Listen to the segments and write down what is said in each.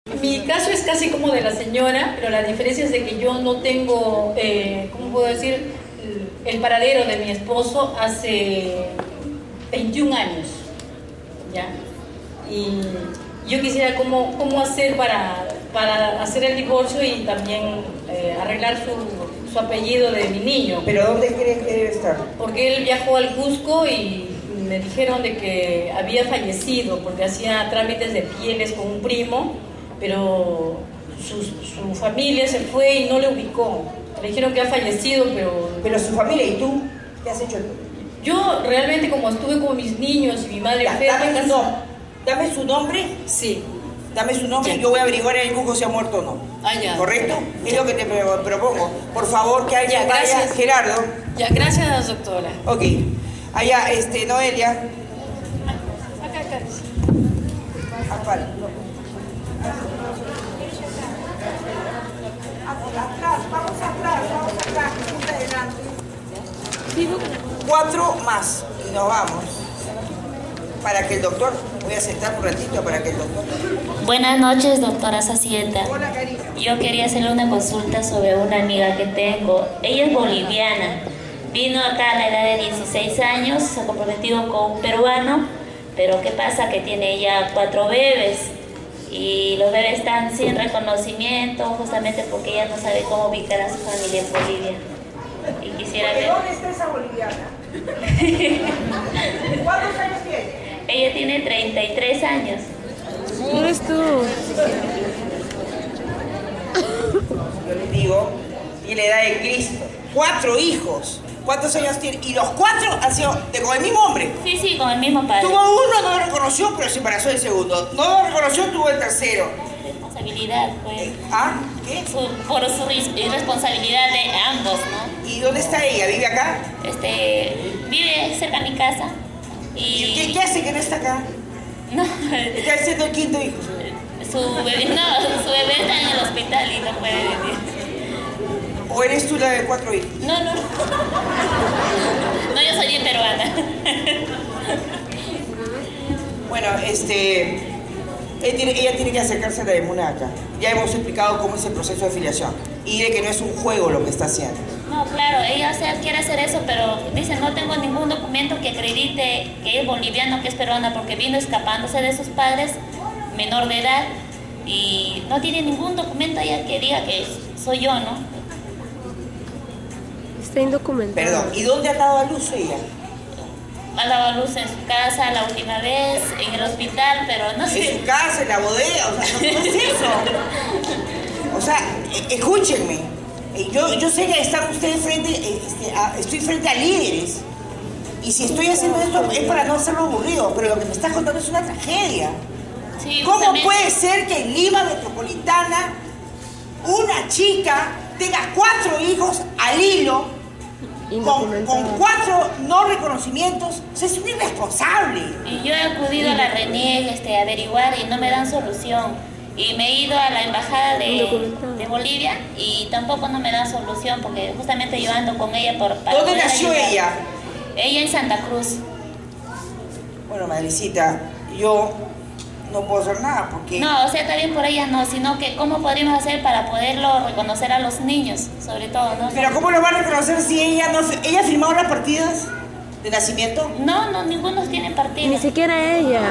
Mi caso es casi como de la señora, pero la diferencia es de que yo no tengo, ¿cómo puedo decir? El paradero de mi esposo hace 21 años, ¿ya? Y yo quisiera cómo hacer para hacer el divorcio y también arreglar su apellido de mi niño. ¿Pero dónde creen que debe estar? Porque él viajó al Cusco y me dijeron de que había fallecido porque hacía trámites de pieles con un primo, pero su familia se fue y no le ubicó. Le dijeron que ha fallecido, Pero su familia, ¿y tú? ¿Qué has hecho tú? Yo realmente, como estuve con mis niños y mi madre enferma... Dame su nombre. Sí. Dame su nombre y yo voy a averiguar en el Cusco si ha muerto o no. Ah, ya. ¿Correcto? Es lo que te propongo. Por favor, que alguien vaya. Gracias. Gerardo. Ya, gracias, doctora. Ok. Allá, Noelia. Acá. Atrás, vamos atrás, junta adelante. 4 más y nos vamos. Para que el doctor, voy a sentar un ratito para que el doctor... Buenas noches, doctora Sacieta. Hola, cariño. Yo quería hacerle una consulta sobre una amiga que tengo. Ella es boliviana. Vino acá a la edad de 16 años, se ha comprometido con un peruano, pero ¿qué pasa? Que tiene ya 4 bebés y los bebés están sin reconocimiento, justamente porque ella no sabe cómo ubicar a su familia en Bolivia. Y quisiera ver... ¿Dónde está esa boliviana? ¿Cuántos años tiene? Ella tiene 33 años. Eres tú. Yo les digo, y la edad de Cristo. 4 hijos. ¿Cuántos años tiene? Y los 4 han sido con el mismo hombre. Sí, con el mismo padre. Tuvo uno, no lo reconoció, pero se embarazó del segundo. No lo reconoció, tuvo el tercero. Responsabilidad, pues. ¿Ah? ¿Qué? Por su responsabilidad de ambos, ¿no? ¿Y dónde está ella? ¿Vive acá? Vive cerca de mi casa. ¿Y qué hace que no está acá? No, Está haciendo el 5.º hijo. su bebé está en el hospital y no puede venir. ¿O eres tú la de 4 hijos? No, yo soy bien peruana. Bueno, ella tiene que acercarse a la de Munaca. Ya hemos explicado cómo es el proceso de filiación. Y de que no es un juego lo que está haciendo. No, claro, ella quiere hacer eso, pero dice, no tengo ningún documento que acredite que es boliviano, que es peruana, porque vino escapándose de sus padres, menor de edad, y no tiene ningún documento ella que diga que soy yo, ¿no? Está indocumentada. Perdón, ¿y dónde ha dado a luz ella? Ha dado a luz en su casa la última vez, en el hospital, pero no sé. En su casa, en la bodega, o sea, no es eso. O sea, escúchenme. Yo sé que están ustedes estoy frente a líderes. Y si estoy haciendo esto es para no hacerlo aburrido, pero lo que me estás contando es una tragedia. Sí, ¿Cómo justamente. puede ser que en Lima Metropolitana una chica tenga 4 hijos al hilo con 4 no reconocimientos? O sea, es un irresponsable. Y yo he acudido a la RENIEC a averiguar y no me dan solución. Y me he ido a la embajada de Bolivia y tampoco no me dan solución porque justamente yo ando con ella para ¿Dónde poder nació ayudar. ella? Ella en Santa Cruz. Bueno, madrecita, yo no puedo hacer nada porque... No, o sea, también por ella no, sino que cómo podríamos hacer para poderlo reconocer a los niños, sobre todo, ¿no? Pero ¿cómo lo van a reconocer si ella ha firmado las partidas de nacimiento? No, ninguno tiene partida. Ni siquiera ella.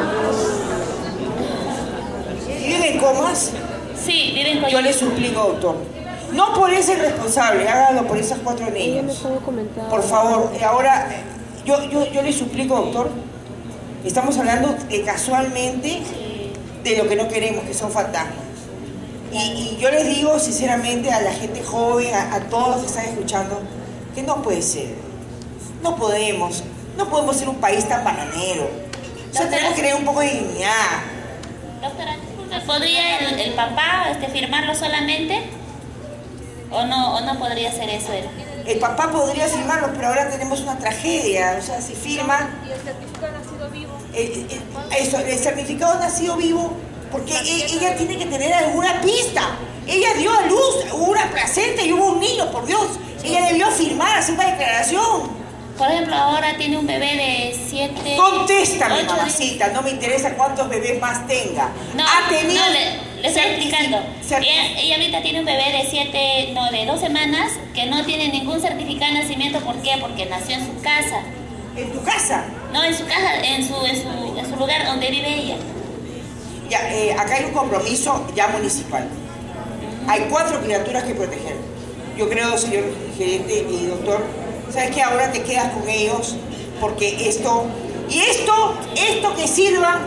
¿Viven en comas? Sí, viven con Yo le suplico, doctor, no por ese responsable, hágalo por esas 4 Ella no niños. está documentada. Por favor, ahora, yo le suplico, doctor, estamos hablando casualmente de lo que no queremos, que son fantasmas. Y yo les digo sinceramente a la gente joven, a todos los que están escuchando, que no puede ser. No podemos ser un país tan bananero. O sea, tenemos que tener un poco de dignidad. Doctora, disculpe, ¿podría el papá firmarlo solamente? ¿O no podría hacer eso él? El papá podría firmarlo, pero ahora tenemos una tragedia. O sea, si firma... ¿Y el certificado de nacido vivo? El certificado de nacido vivo, porque ella tiene que tener alguna pista. Ella dio a luz, hubo una placenta y hubo un niño, por Dios. Ella debió firmar, hacer una declaración. Por ejemplo, ahora tiene un bebé de 7... Contéstame, 8 mamacita, no me interesa cuántos bebés más tenga. No, Ha tenido... no, Le estoy explicando. Ella ahorita tiene un bebé de 2 semanas que no tiene ningún certificado de nacimiento. ¿Por qué? Porque nació en su casa. ¿En tu casa? No, en su casa, en su lugar donde vive ella. Ya, acá hay un compromiso ya municipal. Hay 4 criaturas que proteger. Yo creo, señor gerente y doctor, ¿sabes qué? Ahora te quedas con ellos porque esto que sirva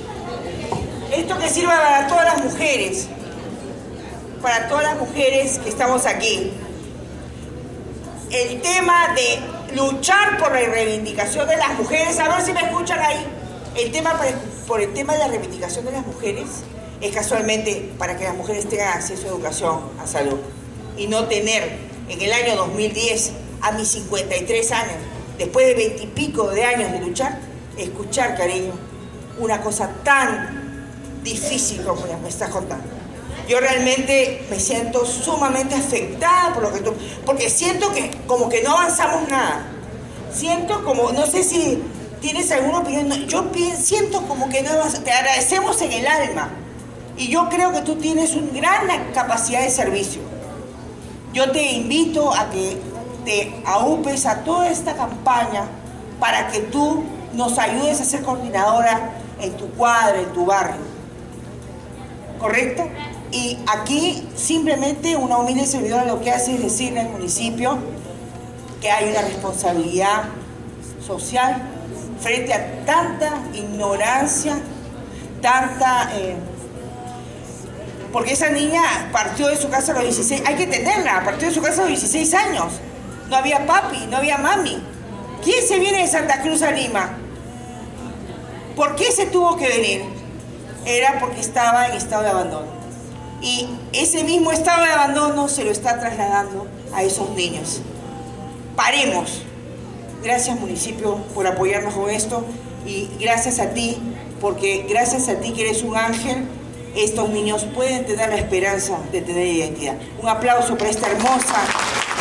para todas las mujeres que estamos aquí. El tema de luchar por la reivindicación de las mujeres, a ver si me escuchan ahí, por el tema de la reivindicación de las mujeres, es casualmente para que las mujeres tengan acceso a educación, a salud, y no tener en el año 2010, a mis 53 años, después de 20 y pico de años de luchar, escuchar, cariño, una cosa tan difícil como me estás contando. Yo realmente me siento sumamente afectada por lo que tú... Porque siento que como que no avanzamos nada. Siento como, no sé si tienes alguna opinión, yo siento como que no avanzamos. Te agradecemos en el alma. Y yo creo que tú tienes una gran capacidad de servicio. Yo te invito a que te aupes a toda esta campaña para que tú nos ayudes a ser coordinadora en tu cuadra, en tu barrio. ¿Correcto? Y aquí simplemente una humilde servidora lo que hace es decirle al municipio que hay una responsabilidad social frente a tanta ignorancia, porque esa niña partió de su casa a los 16, hay que tenerla, partió de su casa a los 16 años. No había papi, no había mami. ¿Quién se viene de Santa Cruz a Lima? ¿Por qué se tuvo que venir? Era porque estaba en estado de abandono. Y ese mismo estado de abandono se lo está trasladando a esos niños. Paremos. Gracias, municipio, por apoyarnos con esto. Y gracias a ti, porque gracias a ti que eres un ángel, estos niños pueden tener la esperanza de tener identidad. Un aplauso para esta hermosa